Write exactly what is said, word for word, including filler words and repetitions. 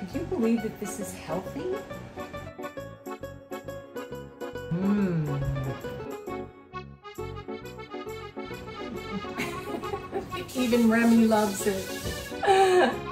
Would you believe that this is healthy? Mmm. Even Remy loves it.